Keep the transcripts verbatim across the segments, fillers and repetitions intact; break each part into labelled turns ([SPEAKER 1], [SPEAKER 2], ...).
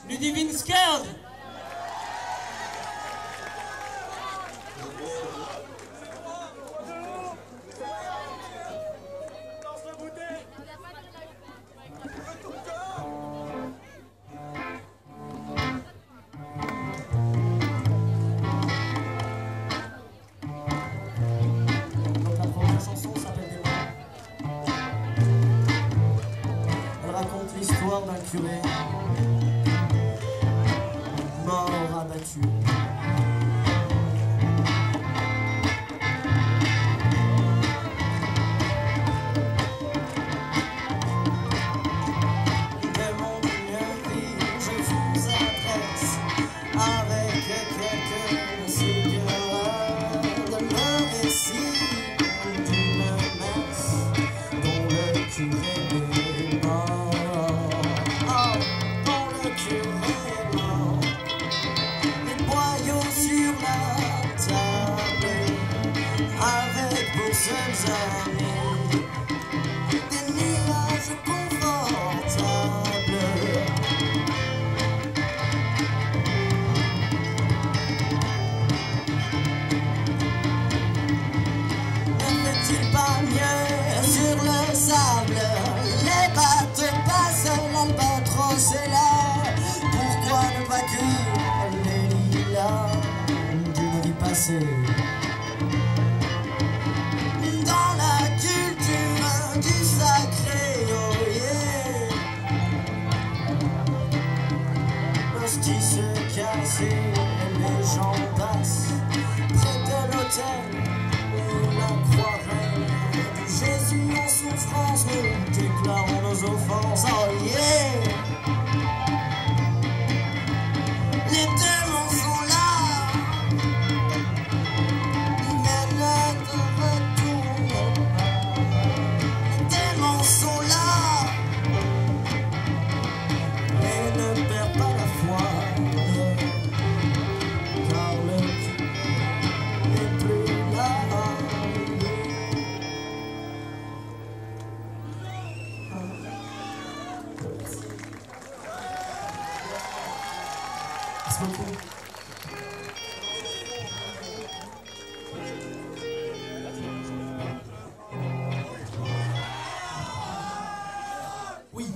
[SPEAKER 1] Ludivine Scared.
[SPEAKER 2] Donc la première chanson s'appelle Des Morts. Elle raconte l'histoire d'un curé mort abattu. De mon vie, je vous adresse avec quelques cigarettes de le récit d'une messe dont le curé est mort. Oh, dont le curé est mort. Les boyaux sur la table avec vos seuls amis, des nuages confortables. Ne fait-il pas mieux sur le sable? Les bateaux passent, l'albatros est là. Pourquoi ne pas cuire les lilas d'une vie passée? Dans la culture du sacré, oh yeah. L'hostie se casse et les gens passent près de l'autel où la croix règne. Jésus en souffrance, nous déclarons nos offenses, oh yeah. Les démons sont là, mais ne te retourne pas. Les démons sont là, mais ne perds pas la foi, car le Dieu n'est plus là. Merci beaucoup. Oui.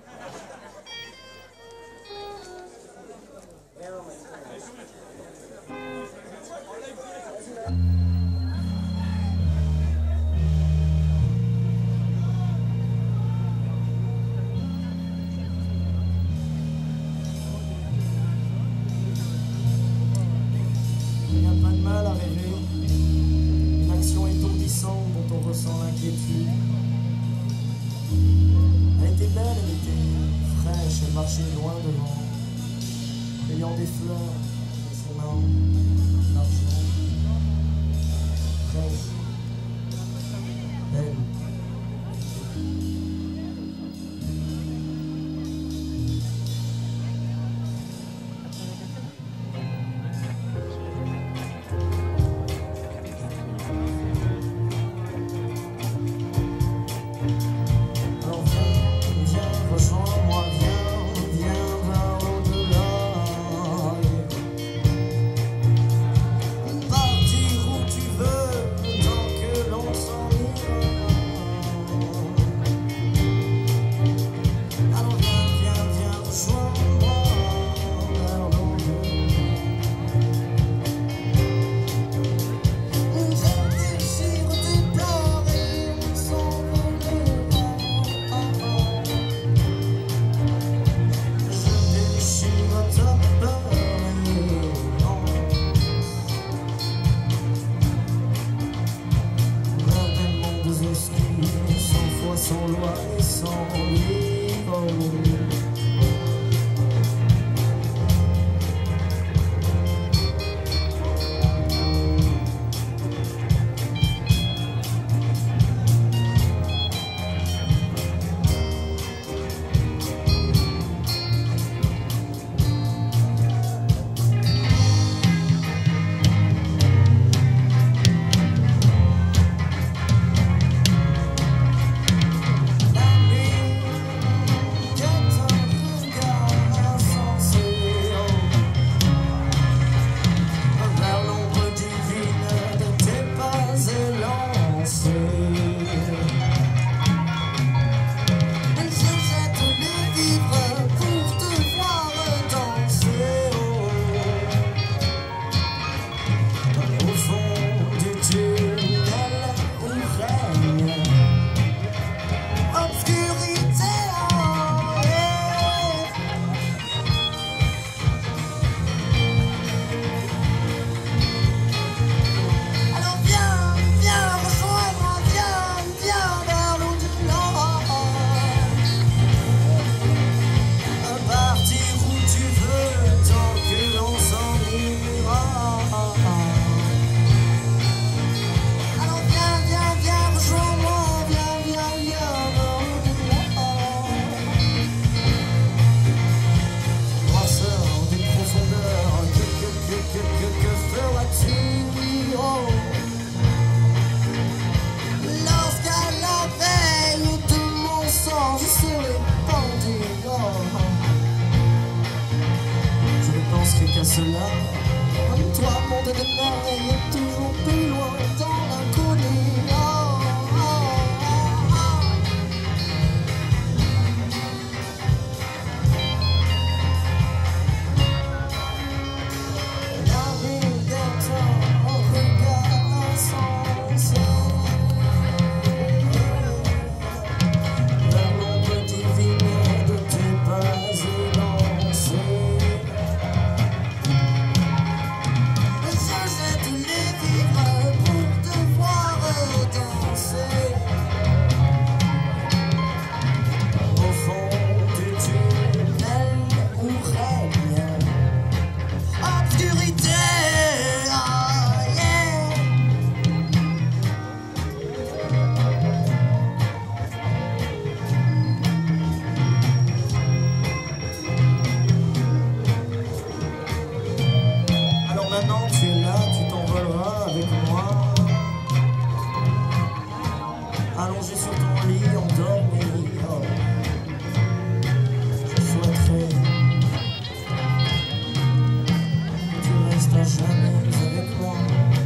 [SPEAKER 2] Il n'y a pas de mal à rêver, une action étourdissante dont on ressent l'inquiétude. Elle était belle, elle était fraîche, elle marchait loin devant, ayant des fleurs dans ses mains, l'argent, fraîche, belle. Alors viens, viens, rejoins-moi, viens, viens vers l'au-delà. Partir où tu veux, tant que l'on s'en ira. cela. Toi, monde de merveille, est toujours plus loin dans l'inconnu. Oh, oh, oh, oh. Navigateur au regard insensé, vers l'ombre divine de tes pas élancés. Maintenant tu es là, tu t'envoleras avec moi, allongé sur ton lit, endormi. Oh. Je souhaiterais que tu restes à jamais avec moi.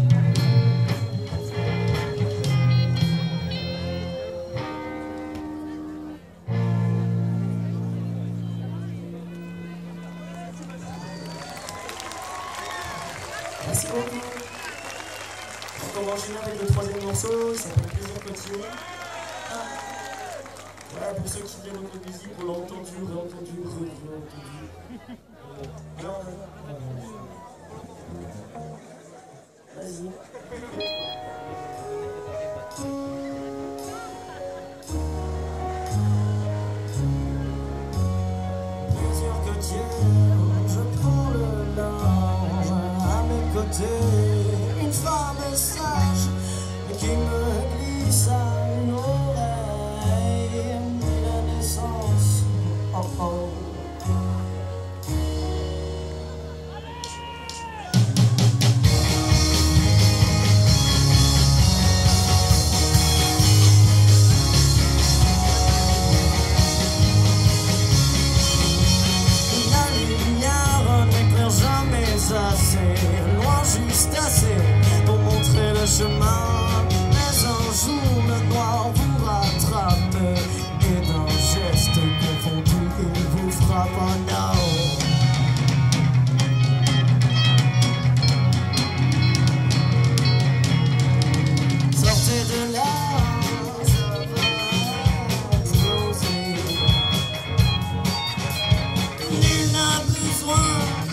[SPEAKER 2] Merci beaucoup. On va enchaîner avec le troisième morceau, il s'appelle Plaisir Côtier. Ah. Voilà, pour ceux qui viennent notre musique, on l'a entendu, réentendu, réentendu. Alors, vas-y. Plaisir Côtier, je prends le large à mes côtés, une femme sage qui me glisse à une oreille et la naissance. Oh oh. Assez, loin juste assez pour montrer le chemin, mais un jour le noir vous rattrape et d'un geste confondu il vous frappe en haut. Sortez de là, ça va exploser. Nul n'a besoin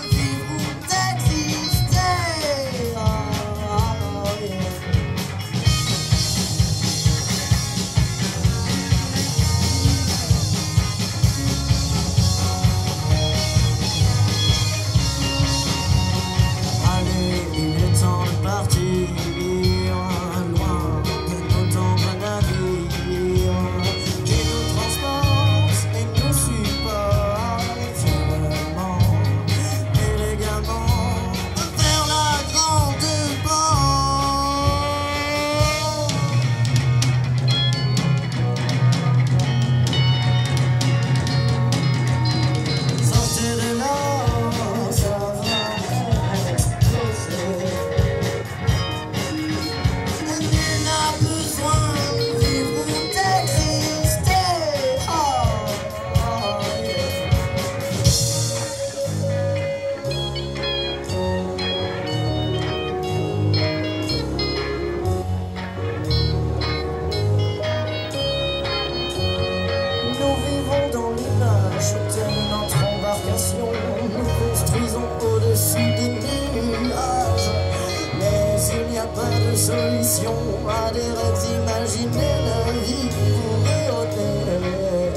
[SPEAKER 2] nous construisons au-dessus des nuages, mais il n'y a pas de solution à des rêves imaginés. La vie pourrait ôter.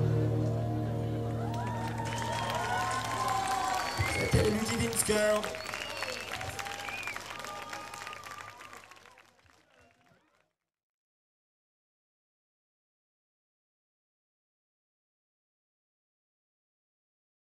[SPEAKER 2] C'était Ludivine Girl.